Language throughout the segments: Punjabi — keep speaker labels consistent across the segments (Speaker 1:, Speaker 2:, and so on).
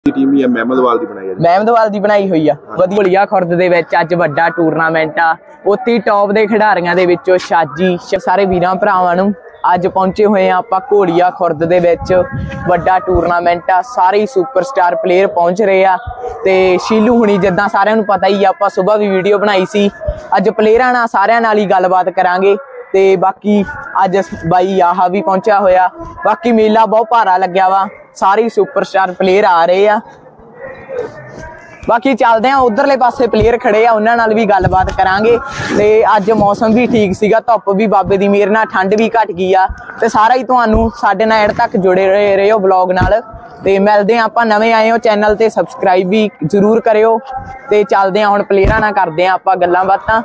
Speaker 1: टीम ही है महमदवाल दी बनाई है।
Speaker 2: महमदवाल दी बनाई हुई है। वधिया खुर्द दे विच अज वड्डा टूरनामेंट आ। उत्थे टॉप दे खिडारियां दे विचों शाजी सारे वीरां भरावां नूं अज पहुंचे हुए हैं आपां घोड़िया खुर्द दे विच वड्डा टूरनामेंट आ। सारे सुपरस्टार प्लेयर पहुंच रहे आ ते शीलू हुणी जिद्दां सारिआं नूं पता ही आपां सुबह भी वीडियो बनाई सी। अज प्लेयरां नाल सारिआं नाल ही गलबात करांगे ते बाकी अज बाई आहा भी पहुंचा होया। बाकी मेला बहुत भारा लग्या वा, सारे सुपरस्टार प्लेयर आ रहे आ। बाकी चलते हैं उधरले पासे प्लेयर खड़े आ, उन्हां नाल भी गलबात करांगे ते अज मौसम भी ठीक सीगा, धुप भी बाबे दी मेहर नाल ठंड भी घट गई आ ते सारा ही तुहानूं साडे नाल एंड तक जुड़े रहियो ब्लॉग नाल ते मिलदे आं। आपां नवें आए हो चैनल ते सबसक्राइब भी जरूर करियो ते चलदे आं हुण प्लेयरां नाल करदे आं आपां गल्लां बातां।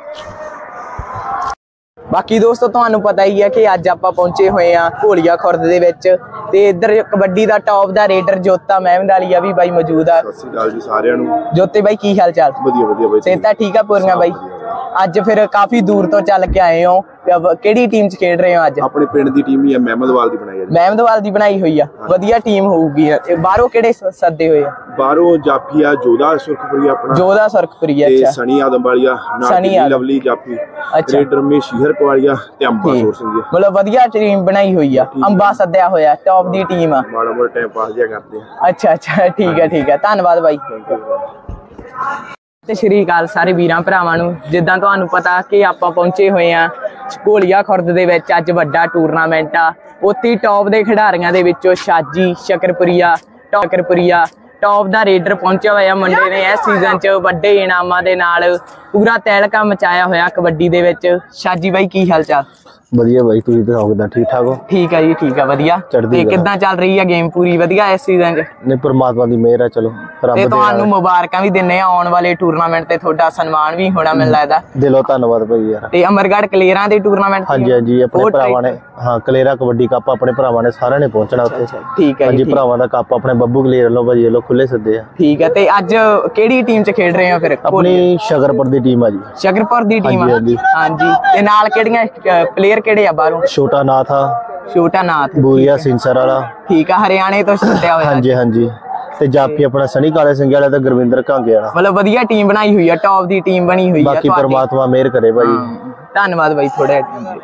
Speaker 2: बाकी दोस्तों तुहानूं पता ही है कि अज आपां पहुंचे हुए हैं घोड़िया खुर्द दे विच ते इधर कबड्डी दा टॉप दा रेडर जोता महमदवालिया भी बाई मौजूद आ।
Speaker 1: सत श्री अकाल जी सारिआं नूं।
Speaker 2: जोते बाई की हाल चाल?
Speaker 1: वधिया वधिया बाई।
Speaker 2: सेहतां ठीक आ पूरीआं बाई? अज फिर काफी दूर तो चल के आए हो, केड़ी टीम च खेड रहे हो अज?
Speaker 1: अपने पिंड दी टीम ही है महमदवाल दी बनाई है।
Speaker 2: महमदवाल दी बनाई हुई आ, वधिया टीम होऊगी। बाहरों केड़े सद्दे होए?
Speaker 1: बाहरों जाफिया जोधा सुरखपुरी अपना
Speaker 2: जोधा सुरखपुरी। अच्छा।
Speaker 1: सनी आदमवालिया
Speaker 2: सनी
Speaker 1: लवली जाफी।
Speaker 2: अच्छा।
Speaker 1: रेडर में शीहर कवालिया ते अंबा सोर सिंह।
Speaker 2: मतलब वधिया टीम बनाई हुई आ, अंबा सद्दिया होया, टॉप दी टीम आ।
Speaker 1: माड़ा मोटा टाइम पास जिहा करदे आ।
Speaker 2: अच्छा अच्छा ठीक है धन्नवाद बाई। ते श्री अकाल सारे वीरां भरावां नूं। जिद्दां तुहानूं पता कि आपां पहुंचे होए आ घोड़िया खुर्द दे विच अज वड्डा टूरनामेंट आ। उत्थे टॉप दे खिडारियां दे विचों शाजी शकरपुरिया टॉप दा रेडर पहुंचा होया मुंडे ने इस सीजन च वड्डे इनामां दे नाल पूरा तहलका मचाया होया कबड्डी दे विच। शाजी बाई की हाल चाल?
Speaker 3: वधिया बाई, तुसीं दसो किदां? ठीक ठाक हो?
Speaker 2: ठीक है जी ठीक है वधिया। ते किदां चल रही है गेम पूरी वधिया इस सीजन च?
Speaker 3: नहीं परमात्मा दी मेहर है। चलो
Speaker 2: ते तुहानूं मुबारकां भी दिन्ने आ आउण वाले टूरनामेंट ते तुहाडा सन्मान भी होना मैनूं लगदा।
Speaker 3: दिलों धन्नवाद भाई यार।
Speaker 2: ते अमरगढ़ कलेरां दे टूरनामेंट? हाँ
Speaker 3: जी अपने भरावां ने, हाँ कलेरा कबड्डी कप अपने भरावां ने सारिआं ने पहुंचना उत्थे।
Speaker 2: ठीक है
Speaker 3: जी भरावां दा कप अपने बब्बू कलेर लो भाई लो खुले सद्दे आ। ठीक
Speaker 2: है। ते अज केड़ी टीम च खेड रहे हो फिर?
Speaker 3: अपनी शकरपुर दी टीम आ जी।
Speaker 2: शकरपुर दी टीम आ? हां जी। ते नाल केड़ियां प्लेयर केड़े आ बाहरों?
Speaker 3: छोटा नाथ बुरिया सिंसर वाला। ठीक है
Speaker 2: हरियाणे तो सद्दिया होया।
Speaker 3: हाँ जी ते जाफी अपना सनी काले सिंह वाला ते गुरविंदर कांगे वाला।
Speaker 2: मतलब वधिया टीम बनाई हुई है, टॉप दी टीम बनी हुई है।
Speaker 3: बाकी परमात्मा मेहर करे भाई।
Speaker 2: धन्नवाद भाई। थोड़े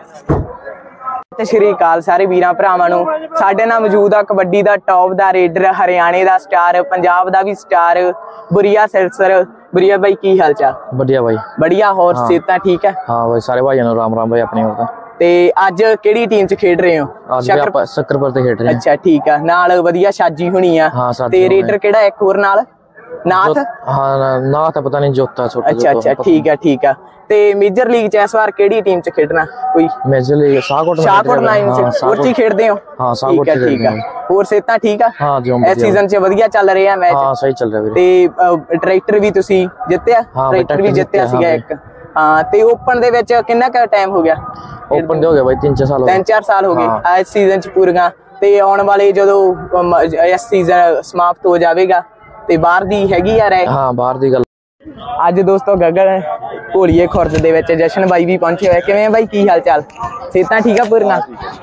Speaker 2: ते श्री अकाल सारे वीरां भरावां नूं। साडे नाल मौजूद आ कबड्डी दा टॉप दा रेडर, हरियाणे दा स्टार, पंजाब दा भी स्टार बुरिया सिलसर। बुरिया भाई की हाल चाल?
Speaker 3: बढ़िया भाई
Speaker 2: बढ़िया। होर सेहतां ठीक है?
Speaker 3: हाँ भाई सारे भाइयों नूं राम राम भाई अपनी ओर।
Speaker 2: ते अज केड़ी टीम च खेड रहे हो?
Speaker 3: शकरपुर ते खेड रहे हैं।
Speaker 2: अच्छा ठीक है। नाल वधिया शाजी हुणी आ। ते रेडर केड़ा एक होर नाल? नाथ?
Speaker 3: हाँ नाथ पता नहीं जोता छोटा।
Speaker 2: अच्छा ठीक है। ते मेजर लीग च इस बार केड़ी टीम च खेडना? कोई
Speaker 3: मेजर लीग शाहकोट
Speaker 2: नाइम च होर ची खेडदे हो?
Speaker 3: हां शाहकोट
Speaker 2: ठीक है। होर सेहतां ठीक आ?
Speaker 3: हां जी
Speaker 2: इस सीजन च वधिया चल रहे आ मैच?
Speaker 3: हां सही चल रहा है।
Speaker 2: ते ट्रैक्टर भी तुसी जित्तिया? ट्रैक्टर भी जित्तिया सीगा एक। हां ते ओपन दे विच किन्ना का टाइम हो गया?
Speaker 3: ओपन दे हो गया भाई 3-4 साल हो गए।
Speaker 2: 3-4 साल हो गए इस सीजन च पूरीआं। ते आउण वाले जदों इस सीजन समाप्त हो जाएगा ते बाहर दी हैगी यार?
Speaker 3: हां बाहर दी गल।
Speaker 2: अज दोस्तों गगन घोड़िए खुर्द दे विच जशन बाई भी पहुंचे हुए। किवें बाई की हाल चाल? सेहतां ठीक आ पूरीआं?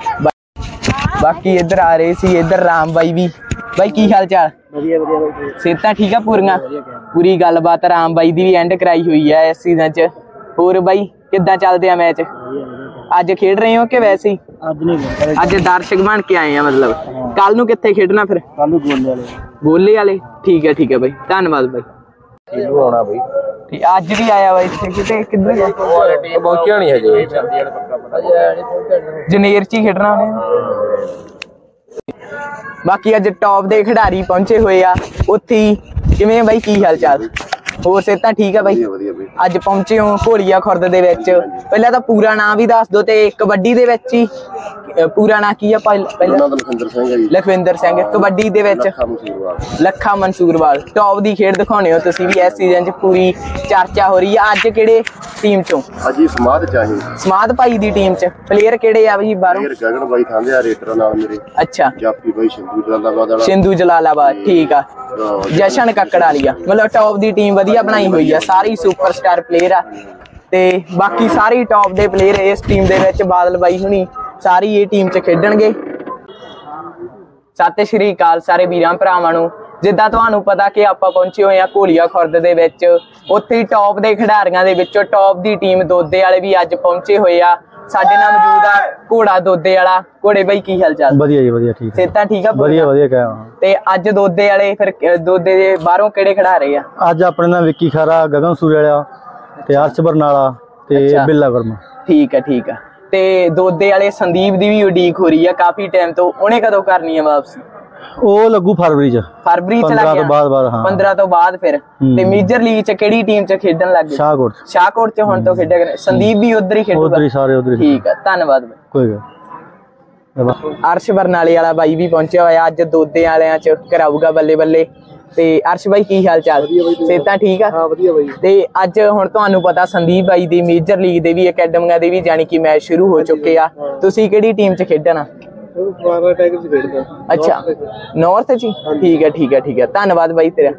Speaker 2: बाकी इधर आ रहे सी इधर राम बाई भी। बाई की हाल चाल? सेहतां ठीक आ पूरीआं? पूरी गलबात राम बाई दी भी एंड कराई हुई है इस सीजन च। होर बाई किद्दां चलदे आ मैच? अज खेड रहे हो कि वैसे ही? अज दर्शक बन के आए हैं मतलब। कल नूं कित्थे खेडना फिर? गोले वाले। ठीक है बाई धन्नवाद बाई।
Speaker 3: आना भाई
Speaker 2: अज भी आया वा इत्थे किते किधर
Speaker 3: पहुंचया नहीं है जी।
Speaker 2: जनेर च ही खेडना उन्हें। बाकी अज टॉप दे खिडारी पहुंचे हुए आ उत्थे। किवें बाई की हाल चाल? होर सेहतां ठीक है बाई? अज पहुंचे हो घोड़िया खुर्द दे विच। पहला तां पूरा नाम भी दस दो ते कबड्डी दे विच ही पूरा नाम की है? लखविंदर सिंह। कबड्डी दे विच लखा मंसूरवाल। टॉप दी खेड दिखाने हो तुसीं भी इस सीजन च पूरी चर्चा हो रही है। अज केड़े टीम चों?
Speaker 1: अजी समाद चाही
Speaker 2: समाद भाई दी टीम च प्लेयर केड़े आ भाई बाहरों?
Speaker 1: गगन भाई थांदे रेडर नाल मेरे।
Speaker 2: अच्छा।
Speaker 1: जाफी भाई
Speaker 2: सिंधु जलालाबाद। ठीक है। जशन कक्कड़ वाली आ। मतलब टॉप दी टीम वधिया बनाई हुई है, सारी सुपरस्टार प्लेयर आ ते बाकी सारी टॉप दे प्लेयर इस टीम दे विच बादल बाई हुणी सारी ये टीम च खेडणगे। सत श्री अकाल सारे वीरां भरावां नूं। ਜਿੱਦਾਂ ਤੁਹਾਨੂੰ ਪਤਾ ਕਿ ਆਪਾਂ ਪਹੁੰਚੇ ਹੋਏ ਆ ਘੋਲੀਆ ਖੁਰਦ ਦੇ ਵਿੱਚ, ਉੱਥੇ ਹੀ ਟੌਪ ਦੇ ਖਿਡਾਰੀਆਂ ਦੇ ਵਿੱਚੋਂ ਟੌਪ ਦੀ ਟੀਮ ਦੋਦੇ ਵਾਲੇ ਵੀ ਅੱਜ ਪਹੁੰਚੇ ਹੋਏ ਆ। ਸਾਡੇ ਨਾਲ ਮੌਜੂਦ ਆ ਘੋੜਾ ਦੋਦੇ ਵਾਲਾ। ਘੋੜੇ ਬਾਈ ਕੀ ਹਾਲ ਚਾਲ?
Speaker 3: ਵਧੀਆ ਜੀ ਵਧੀਆ, ਠੀਕ
Speaker 2: ਸਿਹਤਾਂ ਠੀਕ ਆ?
Speaker 3: ਵਧੀਆ ਵਧੀਆ ਕਹਿਆ।
Speaker 2: ਤੇ ਅੱਜ ਦੋਦੇ ਵਾਲੇ ਫਿਰ ਦੋਦੇ ਦੇ ਬਾਹਰੋਂ ਕਿਹੜੇ ਖਿਡਾਰੇ ਆ?
Speaker 3: ਅੱਜ ਆਪਣੇ ਨਾਲ ਵਿੱਕੀ ਖਾਰਾ, ਗਗਨ ਸੂਰੇ ਵਾਲਾ ਤੇ ਅਰਸ਼ ਬਰਨਾਲਾ ਤੇ ਬਿੱਲਾ ਵਰਮਾ।
Speaker 2: ਠੀਕ ਆ। ਤੇ ਦੋਦੇ ਵਾਲੇ ਸੰਦੀਪ ਦੀ ਵੀ ਉਡੀਕ ਹੋ ਰਹੀ ਆ ਕਾਫੀ ਟਾਈਮ ਤੋਂ, ਉਹਨੇ ਕਦੋਂ ਕਰਨੀ ਆ ਵਾਪਸੀ?
Speaker 3: ਉਹ ਲੱਗੂ ਫਰਵਰੀ ਚ
Speaker 2: ਲੱਗ ਗਿਆ
Speaker 3: 15 ਤੋਂ ਬਾਅਦ। ਹਾਂ
Speaker 2: 15 ਤੋਂ ਬਾਅਦ। ਫਿਰ ਤੇ ਮੇਜਰ ਲੀਗ ਚ ਕਿਹੜੀ ਟੀਮ ਚ ਖੇਡਣ ਲੱਗ ਗਏ? ਸ਼ਾਹਕੋਟ ਚ ਹੁਣ ਤੋਂ ਖੇਡਿਆ ਕਰੇ। ਸੰਦੀਪ ਵੀ ਉਧਰ ਹੀ ਖੇਡੂਗਾ?
Speaker 3: ਉਧਰ ਹੀ ਸਾਰੇ ਉਧਰ ਹੀ।
Speaker 2: ਠੀਕ ਆ, ਧੰਨਵਾਦ ਬਾਈ।
Speaker 3: ਕੋਈ ਗੱਲ।
Speaker 2: ਅਰਸ਼ ਬਰਨਾਲੇ ਵਾਲਾ ਬਾਈ ਵੀ ਪਹੁੰਚਿਆ ਹੋਇਆ, ਅੱਜ ਦੋਦੇ ਵਾਲਿਆਂ ਚ ਕਰਾਊਗਾ ਬੱਲੇ ਬੱਲੇ। ਤੇ ਅਰਸ਼ ਬਾਈ ਕੀ ਹਾਲ ਚਾਲ? ਸਿਹਤਾਂ ਠੀਕ ਆ?
Speaker 1: ਹਾਂ ਵਧੀਆ ਬਾਈ।
Speaker 2: ਤੇ ਅੱਜ ਹੁਣ ਤੁਹਾਨੂੰ ਪਤਾ ਸੰਦੀਪ ਬਾਈ ਦੀ ਮੇਜਰ ਲੀਗ ਦੇ ਵੀ ਅਕੈਡਮੀਆਂ ਦੇ ਵੀ ਜਾਣੀ ਕਿ ਮੈਚ ਸ਼ੁਰੂ ਹੋ ਚੁੱਕੇ ਆ। ਤੁਸੀਂ ਕਿਹੜੀ ਟੀਮ ਚ ਖੇਡਣਾ? ਅੱਛਾ, ਨਾਰਥ ਚ। ਠੀਕ ਹੈ। ਧੰਨਵਾਦ ਬਾਈ ਤੇਰਾ।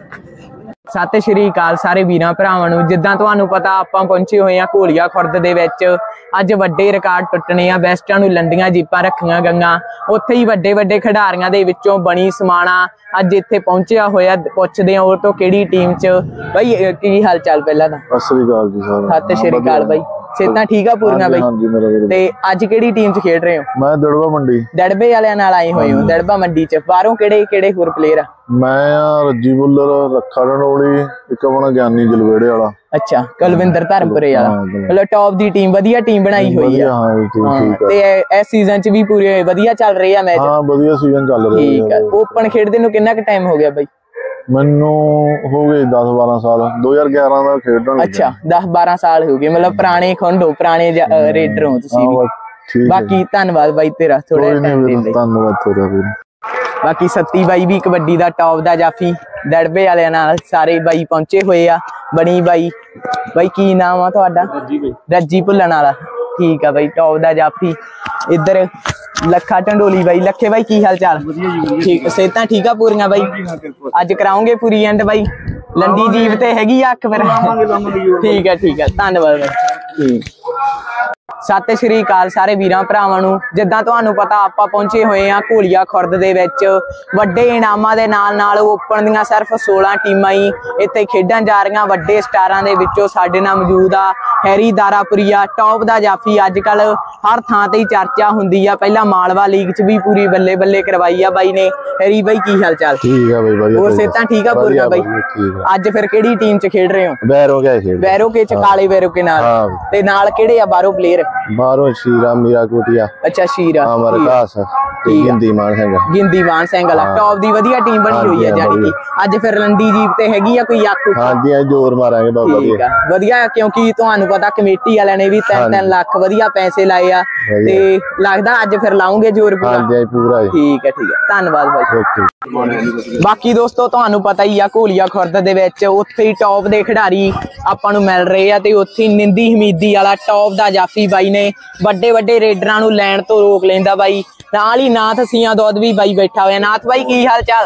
Speaker 2: ਸਤਿ ਸ਼੍ਰੀ ਅਕਾਲ ਸਾਰੇ ਵੀਰਾਂ ਭਰਾਵਾਂ ਨੂੰ। ਜਿੱਦਾਂ ਤੁਹਾਨੂੰ ਪਤਾ ਆਪਾਂ ਪਹੁੰਚੇ ਹੋਏ ਆ ਘੋਲੀਆ ਖੁਰਦ ਦੇ ਵਿੱਚ। ਅੱਜ ਵੱਡੇ ਰਿਕਾਰਡ ਟੁੱਟਣੇ ਆ। ਵੈਸਟਾਂ ਨੂੰ ਲੰਡੀਆਂ ਜੀਪਾਂ ਰੱਖੀਆਂ ਗਈਆਂ, ਉੱਥੇ ਹੀ ਵੱਡੇ ਖਿਡਾਰੀਆਂ ਦੇ ਵਿੱਚੋਂ ਬਣੀ ਸਮਾਣਾ ਅੱਜ ਇੱਥੇ ਪਹੁੰਚਿਆ ਹੋਇਆ। ਪੁੱਛਦੇ ਆ ਉਹ ਤੋਂ ਕਿਹੜੀ ਟੀਮ ਚ। ਬਾਈ ਕੀ ਹਾਲ ਚਾਲ? ਪਹਿਲਾਂ ਤਾਂ
Speaker 3: ਸਤਿ ਸ਼੍ਰੀ ਅਕਾਲ ਜੀ ਸਾਰਿਆਂ ਨੂੰ।
Speaker 2: ਸਤਿ ਸ਼੍ਰੀ ਅਕਾਲ ਬਾਈ। ਸਿਹਤਾਂ ਠੀਕ ਆ ਪੂਰੀਆਂ ਬਾਈ?
Speaker 3: ਹਾਂਜੀ ਮੇਰਾ ਵੀਰ।
Speaker 2: ਤੇ ਅੱਜ ਕਿਹੜੀ ਟੀਮ ਚ ਖੇਡ ਰਹੇ ਹੋ?
Speaker 3: ਮੈਂ ਦੜਵਾ ਮੰਡੀ
Speaker 2: ਦੜਬੇ ਵਾਲਿਆਂ ਨਾਲ ਆਏ ਹੋਏ ਹੋ। ਦੜਬਾ ਮੰਡੀ ਚ ਬਾਹਰੋਂ ਕਿਹੜੇ ਹੋਰ ਪਲੇਅਰ ਆ?
Speaker 3: ਮੈਂ ਆ ਰੱਜੀ ਬੁੱਲਰ, ਰੱਖਾ ਰਣੋਲੀ, ਇੱਕ ਆਪਣਾ ਗਿਆਨੀ ਜਲਵੇੜੇ ਵਾਲਾ।
Speaker 2: ਅੱਛਾ, ਕੁਲਵਿੰਦਰ ਧਰਮਪੁਰੇ ਵਾਲਾ। ਮਤਲਬ ਟੌਪ ਦੀ ਟੀਮ, ਵਧੀਆ ਟੀਮ ਬਣਾਈ ਹੋਈ ਆ।
Speaker 3: ਹਾਂ ਠੀਕ
Speaker 2: ਤੇ ਇਸ ਸੀਜ਼ਨ ਚ ਵੀ ਪੂਰੇ ਵਧੀਆ ਚੱਲ ਰਹੇ ਆ ਮੈਚ?
Speaker 3: ਹਾਂ ਵਧੀਆ ਸੀਜ਼ਨ ਚੱਲ ਰਿਹਾ।
Speaker 2: ਠੀਕ ਆ। ਓਪਨ ਖੇਡਦੇ ਨੂੰ ਕਿੰਨਾ ਕੁ ਟਾਈਮ ਹੋ ਗਿਆ ਬਾਈ?
Speaker 3: ਮੈਨੂੰ ਹੋ ਗਏ 10-12 ਸਾਲ। 2011 ਦਾ ਖੇਡਣ ਲੱਗਾ।
Speaker 2: ਅੱਛਾ, 10-12 ਸਾਲ ਹੋ ਗਏ। ਮਤਲਬ ਪੁਰਾਣੇ ਖੁੰਡ ਹੋ, ਪੁਰਾਣੇ ਰੇਡਰ ਹੋ ਤੁਸੀਂ ਵੀ। ਬਾਕੀ ਧੰਨਵਾਦ ਬਾਈ ਤੇਰਾ ਥੋੜਾ ਟਾਈਮ ਦੇਣ ਲਈ।
Speaker 3: ਧੰਨਵਾਦ ਤੇਰਾ ਵੀਰ।
Speaker 2: ਬਾਕੀ ਸੱਤੀ ਬਾਈ ਵੀ ਕਬੱਡੀ ਦਾ ਟੌਪ ਦਾ ਜਾਫੀ, ਦੜਬੇ ਵਾਲਿਆਂ ਨਾਲ ਸਾਰੇ ਬਾਈ ਪਹੁੰਚੇ ਹੋਏ ਆ। ਬਣੀ ਬਾਈ ਕੀ ਨਾਮ ਆ ਤੁਹਾਡਾ? ਰੱਜੀ ਭੁੱਲਣ ਵਾਲਾ। ਠੀਕ ਆ ਬਾਈ, ਟੌਪ ਦਾ ਜਾਫੀ। ਇੱਧਰ ਲੱਖਾ ਢੰਡੋਲੀ ਬਾਈ। ਲੱਖੇ ਬਾਈ ਕੀ ਹਾਲ ਚਾਲ? ਠੀਕ, ਸਿਹਤਾਂ ਠੀਕ ਆ ਪੂਰੀਆਂ ਬਾਈ? ਅੱਜ ਕਰਾਉਂਗੇ ਪੂਰੀ ਐਂਡ ਬਾਈ? ਲੰਡੀ ਜੀਵ ਤੇ ਹੈਗੀ ਆ ਅੱਖ ਫਿਰ? ਠੀਕ ਆ, ਧੰਨਵਾਦ ਬਾਈ। ਸਤਿ ਸ਼੍ਰੀ ਅਕਾਲ ਸਾਰੇ ਵੀਰਾਂ ਭਰਾਵਾਂ ਨੂੰ। ਜਿੱਦਾਂ ਤੁਹਾਨੂੰ ਪਤਾ ਆਪਾਂ ਪਹੁੰਚੇ ਹੋਏ ਆ ਘੋਲੀਆ ਖੁਰਦ ਦੇ ਵਿੱਚ। ਵੱਡੇ ਇਨਾਮਾਂ ਦੇ ਨਾਲ ਓਪਨ ਦੀਆਂ ਸਿਰਫ 16 ਟੀਮਾਂ ਹੀ ਇੱਥੇ ਖੇਡਣ ਜਾ ਰਹੀਆਂ। ਵੱਡੇ ਸਟਾਰਾਂ ਦੇ ਵਿੱਚੋਂ ਸਾਡੇ ਨਾਲ ਮੌਜੂਦ ਆ ਹੈਰੀ ਦਾਰਾਪੁਰੀਆ, ਟੌਪ ਦਾ ਜਾਫੀ। ਅੱਜ ਕੱਲ ਹਰ ਥਾਂ ਤੇ ਹੀ ਚਰਚਾ ਹੁੰਦੀ ਆ। ਪਹਿਲਾਂ ਮਾਲਵਾ ਲੀਗ ਚ ਵੀ ਪੂਰੀ ਬੱਲੇ ਕਰਵਾਈ ਆ ਬਾਈ ਨੇ। ਹੈਰੀ ਬਾਈ ਕੀ ਹਾਲ ਚਾਲ?
Speaker 3: ਠੀਕ ਆ ਬਾਈ ਵਧੀਆ।
Speaker 2: ਹੋਰ ਸਿਹਤਾਂ ਠੀਕ ਆ ਪੂਰੀਆਂ ਬਾਈ? ਅੱਜ ਫਿਰ ਕਿਹੜੀ ਟੀਮ ਚ ਖੇਡ ਰਹੇ ਹੋ? ਵੈਰੋਕੇ ਚ, ਕਾਲੇ ਵੈਰੋਕੇ ਨਾਲ। ਤੇ ਨਾਲ ਕਿਹੜੇ ਆ ਬਾਹਰੋਂ ਪਲੇਅਰ?
Speaker 3: ਬਾਹਰੋਂ ਸ਼ੀਰਾ ਮੀਰਾ ਕੋਟੀਆ।
Speaker 2: ਅੱਛਾ, ਸ਼ੀਰਾ
Speaker 3: ਗਿੰਦੀ ਮਾਨ ਸਿੰਘ ਵਾਲਾ। ਟੌਪ ਦੀ ਵਧੀਆ ਟੀਮ ਬਣੀ ਹੋਈ ਹੈ ਜਾਨੀ ਕਿ। ਅੱਜ ਫਿਰ ਲੰਡੀ ਜੀਪ ਤੇ ਹੈਗੀ ਆ ਕੋਈ ਆਖੂ? ਹਾਂਜੀ, ਜ਼ੋਰ ਮਾਰਾਂਗੇ ਬਾਬਾ ਜੀ।
Speaker 2: ਵਧੀਆ, ਕਿਉਂਕਿ ਤੁਹਾਨੂੰ ਪਤਾ ਕਮੇਟੀ ਵਾਲਿਆਂ ਨੇ ਵੀ 3-3 ਲੱਖ ਵਧੀਆ ਪੈਸੇ ਲਾਏ ਆ। ਤੇ ਲੱਗਦਾ ਅੱਜ ਫਿਰ ਲਾਉਂਗੇ ਜ਼ੋਰ ਪੂਰਾ? ਠੀਕ ਹੈ, ਧੰਨਵਾਦ ਬਾਈ। ਬਾਕੀ ਦੋਸਤੋ ਤੁਹਾਨੂੰ ਪਤਾ ਹੀ ਆ ਘੋਲੀਆ ਖੁਰਦ ਦੇ ਵਿੱਚ ਉੱਥੇ ਹੀ ਟੌਪ ਦੇ ਖਿਡਾਰੀ ਆਪਾਂ ਨੂੰ ਮਿਲ ਰਹੇ ਆ। ਤੇ ਉੱਥੇ ਨਿੰਦੀ ਹਮੀਦੀ ਵਾਲਾ ਟੌਪ ਦਾ ਜਾਫੀ ਬਾਈ ਨੇ ਵੱਡੇ ਰੇਡਰਾਂ ਨੂੰ ਲੈਣ ਤੋਂ ਰੋਕ ਲੈਂਦਾ ਬਾਈ। ਨਾਲ ਹੀ ਨਾਥ ਸੀਆਂ ਦੁੱਧ ਵੀ ਬਾਈ ਬੈਠਾ ਹੋਇਆ। ਨਾਥ ਬਾਈ ਕੀ ਹਾਲ ਚਾਲ?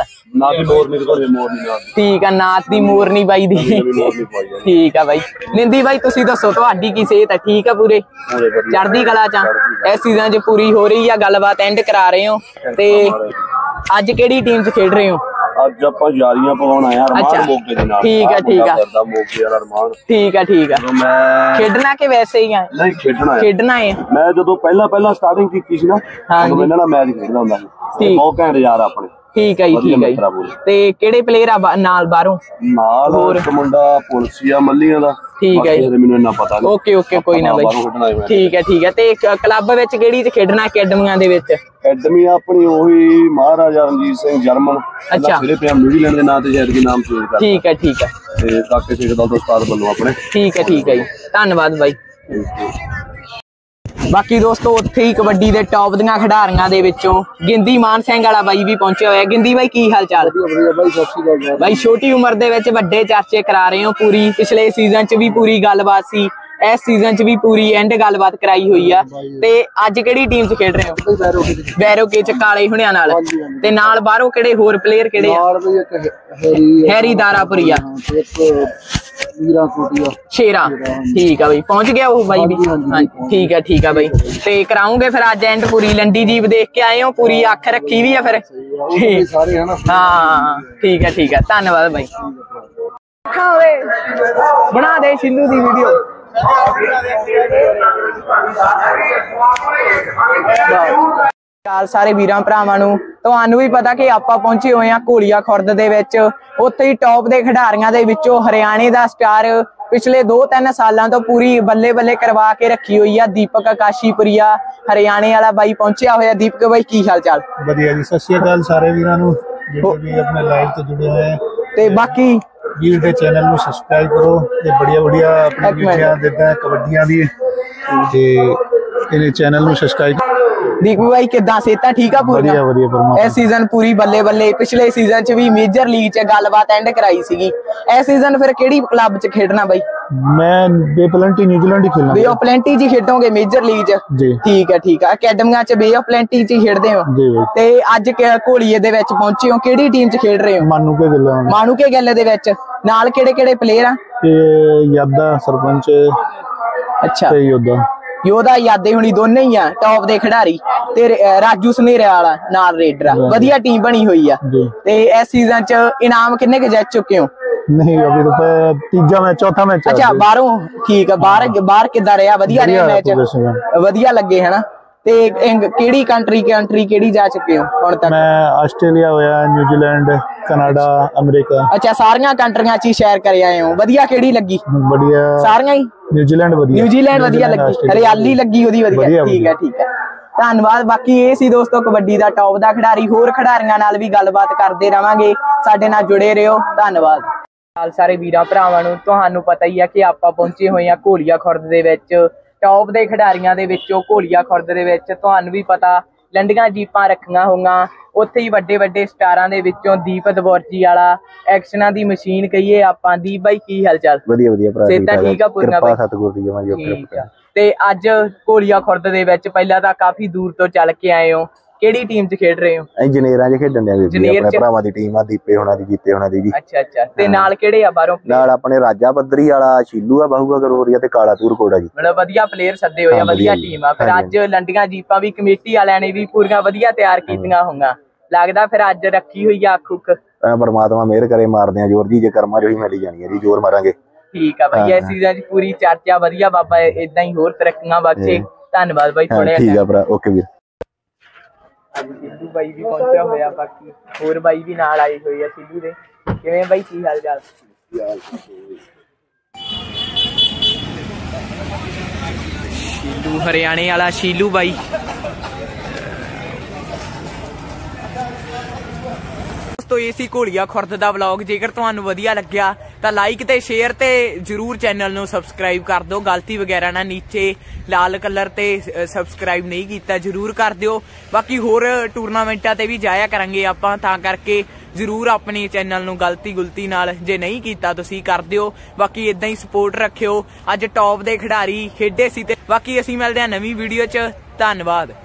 Speaker 2: ਠੀਕ ਆ, ਨਾਥ ਦੀ ਮੋਰਨੀ ਬਾਈ ਦੀ। ਠੀਕ ਆ ਬਾਈ। ਨਿੰਦੀ ਬਾਈ ਤੁਸੀਂ ਦੱਸੋ ਤੁਹਾਡੀ ਕੀ ਸਿਹਤ ਹੈ? ਠੀਕ ਆ ਪੂਰੇ ਚੜ੍ਹਦੀ ਕਲਾ ਚ? ਇਸ ਸੀਜ਼ਨ ਚ ਪੂਰੀ ਹੋ ਰਹੀ ਆ ਗੱਲਬਾਤ, ਐਂਡ ਕਰਾ ਰਹੇ ਹੋ। ਤੇ ਅੱਜ ਕਿਹੜੀ ਟੀਮ ਚ ਖੇਡ ਰਹੇ ਹੋ?
Speaker 1: ਅੱਜ ਆਪਾਂ ਯਾਰੀਆਂ ਪਵਾਉਣ ਆਏ ਆ ਰਮਾਨ ਮੋਗੇ ਦੇ ਨਾਲ।
Speaker 2: ਠੀਕ ਆ
Speaker 1: ਮੋਗੇ ਵਾਲਾ ਰਮਾਨ। ਠੀਕ ਆ। ਮੈਂ
Speaker 2: ਖੇਡਣਾ ਕਿ ਵੈਸੇ ਹੀ ਆ?
Speaker 1: ਨਹੀਂ, ਖੇਡਣਾ ਹੈ। ਮੈਂ ਜਦੋਂ ਪਹਿਲਾਂ ਸਟਾਰਟਿੰਗ ਕੀਤੀ ਸੀ ਨਾ, ਉਦੋਂ ਇਹਨਾਂ ਨਾਲ ਮੈਚ ਖੇਡਦਾ ਹੁੰਦਾ ਸੀ। ਬਹੁਤ ਘੈਂਟ ਯਾਰ ਆਪਣੇ।
Speaker 2: ਠੀਕ ਹੈ ਜੀ। ਤੇ ਕਿਹੜੇ ਪਲੇਅਰ ਆ ਨਾਲ ਬਾਹਰੋਂ?
Speaker 1: ਨਾਲ ਹੋਰ ਇੱਕ ਮੁੰਡਾ ਪੁਲਸੀਆ ਮੱਲੀਆਂ ਦਾ।
Speaker 2: ਠੀਕ ਹੈ ਜੀ,
Speaker 1: ਮੈਨੂੰ ਇੰਨਾ ਪਤਾ ਨਹੀਂ।
Speaker 2: ਓਕੇ ਕੋਈ ਨਾ ਬਾਈ। ਠੀਕ ਹੈ। ਤੇ ਕਲੱਬ ਵਿੱਚ ਕਿਹੜੀ ਚ ਖੇਡਣਾ? ਅਕੈਡਮੀਆਂ ਦੇ ਵਿੱਚ?
Speaker 1: ਅਕੈਡਮੀ ਆਪਣੀ ਉਹੀ ਮਹਾਰਾਜਾ ਰਣਜੀਤ ਸਿੰਘ ਜਰਮਨ।
Speaker 2: ਅੱਛਾ,
Speaker 1: ਸਿਰੇ ਪਿਆ ਨਿਊਜ਼ੀਲੈਂਡ ਦੇ ਨਾਂ ਤੇ ਸ਼ਾਇਦ ਨਾਮ ਚੇਂਜ ਕਰ।
Speaker 2: ਠੀਕ ਹੈ।
Speaker 1: ਤੇ ਕਾਕੇ ਸਿੰਘ ਦਾ ਉਸਤਾਦ ਵੱਲੋਂ ਆਪਣੇ। ਠੀਕ
Speaker 2: ਹੈ ਜੀ, ਧੰਨਵਾਦ ਬਾਈ। ਬਾਕੀ ਦੋਸਤੋ ਉੱਥੇ ਹੀ ਕਬੱਡੀ ਦੇ ਟੌਪ ਦੀਆਂ ਖਿਡਾਰੀਆਂ ਦੇ ਵਿੱਚੋਂ ਗਿੰਦੀ ਮਾਨ ਸਿੰਘ ਵਾਲਾ ਬਾਈ ਵੀ ਪਹੁੰਚਿਆ ਹੋਇਆ। ਗਿੰਦੀ ਬਾਈ ਕੀ ਹਾਲ ਚਾਲ? ਬਾਈ ਛੋਟੀ ਉਮਰ ਦੇ ਵਿੱਚ ਵੱਡੇ ਚਰਚੇ ਕਰਾ ਰਹੇ ਹੋ। ਪੂਰੀ ਪਿਛਲੇ ਸੀਜ਼ਨ ਚ ਵੀ ਪੂਰੀ ਗੱਲਬਾਤ ਸੀ, ਇਸ ਸੀਜ਼ਨ ਚ ਵੀ ਪੂਰੀ ਐਂਡ ਗੱਲਬਾਤ ਕਰਾਈ ਹੋਈ ਆ। ਤੇ ਅੱਜ ਕਿਹੜੀ ਟੀਮ ਚ ਖੇਡ ਰਹੇ ਹੋ? ਵੈਰੋਕੇ ਚ ਕਾਲੇ ਹੁਣਿਆਂ ਨਾਲ। ਤੇ ਨਾਲ ਬਾਹਰੋਂ ਕਿਹੜੇ ਹੋਰ ਪਲੇਅਰ ਕਿਹੜੇ ਆ? ਹੈਰੀ ਦਾਰਾਪੁਰੀਆ। ਸ਼ੇਰਾ ਠੀਕ ਆ ਬਈ ਪਹੁੰਚ ਗਿਆ ਉਹ ਬਾਈ ਵੀ ਹਾਂ ਠੀਕ ਆ ਬਈ ਤੇ ਕਰਾਉਂਗੇ ਫਿਰ ਅੱਜ ਐਂਡ ਪੂਰੀ ਲੰਡੀ ਜੀਪ ਦੇਖ ਕੇ ਆਏ ਹੋ ਪੂਰੀ ਅੱਖ ਰੱਖੀ ਵੀ ਆ ਫਿਰ ਹਾਂ ਠੀਕ ਆ ਧੰਨਵਾਦ ਬਾਈ ਬਣਾ ਦੇ ਸ਼ਿੱਲੂ ਦੀ ਵੀਡੀਓ ਸਾਰੇ ਵੀਰਾਂ ਭਰਾਵਾਂ ਨੂੰ ਤੁਹਾਨੂੰ ਵੀ ਪਤਾ ਕਿ ਆਪਾਂ ਪਹੁੰਚੇ ਹੋਏ ਆ ਘੋਲੀਆ ਖੁਰਦ ਦੇ ਵਿੱਚ ਉੱਥੇ ਹੀ ਟੌਪ ਦੇ ਖਿਡਾਰੀਆਂ ਦੇ ਵਿੱਚੋਂ ਹਰਿਆਣੇ ਦਾ ਸਟਾਰ ਪਿਛਲੇ 2-3 ਸਾਲਾਂ ਤੋਂ ਪੂਰੀ ਬੱਲੇ ਬੱਲੇ ਕਰਵਾ ਕੇ ਰੱਖੀ ਹੋਈ ਆ ਦੀਪਕ ਕਾਸ਼ੀਪੁਰੀਆ ਹਰਿਆਣੇ ਵਾਲਾ ਬਾਈ ਪਹੁੰਚਿਆ ਹੋਇਆ ਦੀਪਕ ਬਾਈ ਕੀ ਹਾਲ ਚਾਲ
Speaker 4: ਵਧੀਆ ਜੀ ਸਤਿ ਸ਼੍ਰੀ ਅਕਾਲ ਸਾਰੇ ਵੀਰਾਂ ਨੂੰ ਜਿਹੜੇ ਵੀ ਆਪਣੇ ਲਾਈਵ ਤੋਂ ਜੁੜੇ ਹੋਏ
Speaker 2: ਤੇ ਬਾਕੀ
Speaker 4: ਵੀਰ ਦੇ ਚੈਨਲ ਨੂੰ ਸਬਸਕ੍ਰਾਈਬ ਕਰੋ ਤੇ ਬੜੀਆਂ ਆਪਣੇ ਵੀਡੀਓਆਂ ਦੇਖਦੇ ਕਬੱਡੀਆਂ ਦੀ ਤੇ ਇਹਦੇ ਚੈਨਲ ਨੂੰ ਸਬਸਕ੍ਰਾਈਬ
Speaker 2: ਦੀਪੂ ਭਾਈ ਕਿੱਦਾਂ ਸੇਤਾ ਠੀਕ ਆ ਪੂਰੀ
Speaker 4: ਵਧੀਆ ਪਰਮਾਤਮਾ
Speaker 2: ਇਸ ਸੀਜ਼ਨ ਪੂਰੀ ਬੱਲੇ ਬੱਲੇ ਪਿਛਲੇ ਸੀਜ਼ਨ ਚ ਵੀ ਮੇਜਰ ਲੀਗ ਚ ਗੱਲਬਾਤ ਐਂਡ ਕਰਾਈ ਸੀਗੀ ਇਸ ਸੀਜ਼ਨ ਫਿਰ ਕਿਹੜੀ ਕਲੱਬ ਚ ਖੇਡਣਾ ਬਾਈ
Speaker 4: ਮੈਂ ਬੇ ਪਲੈਂਟੀ ਨਿਊਜ਼ੀਲੈਂਡ ਹੀ ਖੇਡਣਾ
Speaker 2: ਬੇ ਆਫ ਪਲੈਂਟੀ ਚ ਖੇਡੋਗੇ ਮੇਜਰ ਲੀਗ ਚ
Speaker 4: ਜੀ
Speaker 2: ਠੀਕ ਆ ਅਕੈਡਮੀਆਂ ਚ ਬੇ ਆਫ ਪਲੈਂਟੀ ਚ ਖੇਡਦੇ ਹੋ
Speaker 4: ਜੀ ਬਾਈ
Speaker 2: ਤੇ ਅੱਜ ਘੋਲੀਏ ਦੇ ਵਿੱਚ ਪਹੁੰਚੇ ਹੋ ਕਿਹੜੀ ਟੀਮ ਚ ਖੇਡ ਰਹੇ ਹੋ ਮਾਨੂਕੇ ਗੱਲ ਦੇ ਵਿੱਚ ਨਾਲ ਕਿਹੜੇ ਪਲੇਅਰ ਆ
Speaker 4: ਯਾਦਾ ਸਰਪੰਚ
Speaker 2: ਅੱਛਾ
Speaker 4: ਤੇ ਯੋਧਾ
Speaker 2: ਯਾਦੇ ਹੁਣੀ ਦੋਨੇ ਹੀ ਆ ਟੌਪ ਦੇ ਖਿਡਾਰੀ ਤੇ ਰਾਜੂ ਸਨੇਰਾ ਵਾਲਾ ਨਾਲ ਰੇਡਰ ਵਧੀਆ ਟੀਮ ਬਣੀ ਹੋਈ ਆ ਤੇ ਇਸ ਸੀਜ਼ਨ ਚ ਇਨਾਮ ਕਿੰਨੇ ਕੁ ਜਿੱਤ ਚੁੱਕੇ ਹੋ
Speaker 4: ਨਹੀਂ ਅਭੀ ਤਾਂ ਤੀਜਾ ਮੈਚ ਚੌਥਾ ਮੈਚ
Speaker 2: ਅੱਛਾ ਬਾਹਰੋਂ ਠੀਕ ਆ ਬਾਹਰ ਕਿੱਦਾਂ ਰਿਹਾ ਵਧੀਆ ਰਿਹਾ ਮੈਚ ਵਧੀਆ ਲੱਗੇ ਹਨਾ ਤੇ ਕਿਹੜੀ ਕੰਟਰੀ ਕਿਹੜੀ ਜਾ ਚੁੱਕੇ ਹੋ ਹੁਣ ਤੱਕ
Speaker 4: ਮੈਂ ਆਸਟ੍ਰੇਲੀਆ ਹੋਇਆ ਨਿਊਜ਼ੀਲੈਂਡ ਕੈਨੇਡਾ ਅਮਰੀਕਾ
Speaker 2: ਅੱਛਾ ਸਾਰੀਆਂ ਕੰਟਰੀਆਂ ਚ ਹੀ ਸ਼ੇਅਰ ਕਰ ਆਏ ਹੋ ਵਧੀਆ ਕਿਹੜੀ ਲੱਗੀ
Speaker 4: ਵਧੀਆ
Speaker 2: ਸਾਰੀਆਂ ਹੀ
Speaker 4: ਨਿਊਜ਼ੀਲੈਂਡ ਵਧੀਆ
Speaker 2: ਲੱਗੀ ਹਰਿਆਲੀ ਲੱਗੀ ਉਹਦੀ ਵਧੀਆ ਠੀਕ ਹੈ ਧੰਨਵਾਦ ਬਾਕੀ ਇਹ ਸੀ ਦੋਸਤੋ ਕਬੱਡੀ ਦਾ ਟੌਪ ਦਾ ਖਿਡਾਰੀ ਹੋਰ ਖਿਡਾਰੀਆਂ ਨਾਲ ਵੀ ਗੱਲਬਾਤ ਕਰਦੇ ਰਵਾਂਗੇ ਸਾਡੇ ਨਾਲ ਜੁੜੇ ਰਹੋ ਧੰਨਵਾਦ ਸਾਰੇ ਵੀਰਾਂ ਭਰਾਵਾਂ ਨੂੰ ਤੁਹਾਨੂੰ ਪਤਾ ਹੀ ਆ ਕਿ ਆਪਾਂ ਪਹੁੰਚੇ ਹੋਏ ਆ ਘੋਲੀਆ ਖੁਰਦ ਦੇ ਵਿੱਚ ਟੌਪ ਦੇ ਖਿਡਾਰੀਆਂ ਦੇ ਵਿੱਚੋਂ ਘੋਲੀਆ ਖੁਰਦ ਦੇ ਵਿੱਚ ਤੁਹਾਨੂੰ ਵੀ ਪਤਾ ਲੰਡੀਆਂ ਜੀਪਾਂ ਰੱਖੀਆਂ ਹੋਈਆਂ ਉੱਥੇ ਹੀ ਵੱਡੇ ਸਟਾਰਾਂ ਦੇ ਵਿੱਚੋਂ ਦੀਪ ਦਬੋਰਜੀ ਵਾਲਾ ਐਕਸ਼ਨਾਂ ਦੀ ਮਸ਼ੀਨ ਕਹੀਏ ਆਪਾਂ ਦੀਪ ਬਾਈ ਕੀ ਹਾਲ ਚਾਲ
Speaker 3: ਵਧੀਆ ਭਰਾ
Speaker 2: ਸੇਤਾ ਠੀਕ ਆ ਪੂਰੀਆਂ ਬਾਈ
Speaker 3: ਸਤਿਗੁਰ ਦੀ ਜਮਾਂ
Speaker 2: ਠੀਕ ਆ ਤੇ ਅੱਜ ਘੋਲੀਆ ਖੁਰਦ ਦੇ ਵਿੱਚ ਪਹਿਲਾਂ ਤਾਂ ਕਾਫੀ ਦੂਰ ਤੋਂ ਚੱਲ ਕੇ ਆਏ ਹੋ ਕਿਹੜੀ ਟੀਮ 'ਚ ਖੇਡ ਰਹੇ ਹੋ
Speaker 3: ਇੰਜੀਨੀਅਰਾਂ 'ਚ ਖੇਡਣ ਦੇ ਆਪਣੇ ਭਰਾਵਾਂ ਦੀ ਟੀਮ ਆ ਦੀਪੇ ਹੋਣਾ ਦੀ ਜੀਤੇ ਹੋਣਾ ਦੀ ਜੀ
Speaker 2: ਅੱਛਾ ਤੇ ਨਾਲ ਕਿਹੜੇ ਆ ਬਾਹਰੋਂ
Speaker 3: ਨਾਲ ਆਪਣੇ ਰਾਜਾ ਬੱਦਰੀ ਵਾਲਾ ਸ਼ੀਲੂ ਆ ਬਾਹੂਗਾ ਕਰੋਰੀਆ ਤੇ ਕਾਲਾ ਤੂਰ ਕੋੜਾ ਜੀ
Speaker 2: ਮਤਲਬ ਵਧੀਆ ਪਲੇਅਰ ਸੱਦੇ ਹੋਏ ਆ ਵਧੀਆ ਟੀਮ ਆ ਫਿਰ ਅੱਜ ਲੰਡੀਆਂ ਜੀਪਾਂ ਵੀ ਕਮੇਟੀ ਵਾਲਿਆਂ ਨੇ ਵੀ ਪੂਰੀਆਂ ਵਧੀਆ ਤਿਆਰ ਕੀਤੀਆਂ ਹੋਈਆਂ ਲੱਗਦਾ ਫਿਰ ਅੱਜ ਰੱਖੀ ਹੋਈ ਆ ਅੱਖ
Speaker 3: ਪਰਮਾਤਮਾ ਮਿਹਰ ਕਰੇ ਮਾਰਦੇ ਆ ਜ਼ੋਰ ਜੀ ਜੇ ਕਰਮਾਂ ਜੋ ਹੀ ਮਿਲੀ ਜਾਣੀ ਹੈ ਜੀ ਜ਼ੋਰ ਮਾਰਾਂਗੇ
Speaker 2: ਠੀਕ ਆ ਬਾਈ ਇਸ ਸੀਜ਼ਨ 'ਚ ਪੂਰੀ ਚਰਚਾ ਵਧੀਆ ਬਾਬਾ ਏਦਾਂ ਹੀ ਹੋਰ ਤਰੱਕੀਆਂ ਬਖਸ਼ੇ ਧੰਨਵਾਦ ਬਾਈ ਥੋੜਾ
Speaker 3: ਠੀਕ ਆ ਭਰਾ ਓਕੇ ਵੀਰ
Speaker 2: ਸਿੱਧੂ ਬਾਈ ਵੀ ਪਹੁੰਚਿਆ ਹੋਇਆ ਬਾਕੀ ਹੋਰ ਬਾਈ ਵੀ ਨਾਲ ਆਏ ਹੋਏ ਆ ਸਿੱਧੂ ਦੇ ਕਿਵੇਂ ਬਾਈ ਕੀ ਹਾਲ ਚਾਲ ਸ਼ੀਲੂ ਹਰਿਆਣੇ ਵਾਲਾ ਸ਼ੀਲੂ ਬਾਈ ਦੋਸਤੋ ਇਹ ਸੀ ਘੋਲੀਆ ਖੁਰਦ ਦਾ ਵਲੌਗ ਜੇਕਰ ਤੁਹਾਨੂੰ ਵਧੀਆ ਲੱਗਿਆ ਤਾਂ ਲਾਈਕ ਤੇ ਸ਼ੇਅਰ ਤੇ ਜਰੂਰ ਚੈਨਲ ਨੂੰ ਸਬਸਕ੍ਰਾਈਬ ਕਰ ਦਿਓ ਗਲਤੀ ਵਗੈਰਾ ਨਾ ਨੀਚੇ ਲਾਲ ਕਲਰ ਤੇ ਸਬਸਕ੍ਰਾਈਬ ਨਹੀਂ ਕੀਤਾ ਜਰੂਰ ਕਰ ਦਿਓ ਬਾਕੀ ਹੋਰ ਟੂਰਨਾਮੈਂਟਾਂ ਤੇ ਵੀ ਜਾਇਆ ਕਰਾਂਗੇ ਆਪਾਂ ਤਾਂ ਕਰਕੇ ਜਰੂਰ ਆਪਣੇ ਚੈਨਲ ਨੂੰ ਗਲਤੀ ਨਾਲ ਜੇ ਨਹੀਂ ਕੀਤਾ ਤੁਸੀਂ ਕਰ ਦਿਓ ਬਾਕੀ ਇਦਾਂ ਹੀ ਸਪੋਰਟ ਰੱਖਿਓ ਅੱਜ ਟੌਪ ਦੇ ਖਿਡਾਰੀ ਖੇਡੇ ਸੀ ਤੇ ਬਾਕੀ ਅਸੀਂ ਮਿਲਦੇ ਹਾਂ ਨਵੀਂ ਵੀਡੀਓ 'ਚ ਧੰਨਵਾਦ।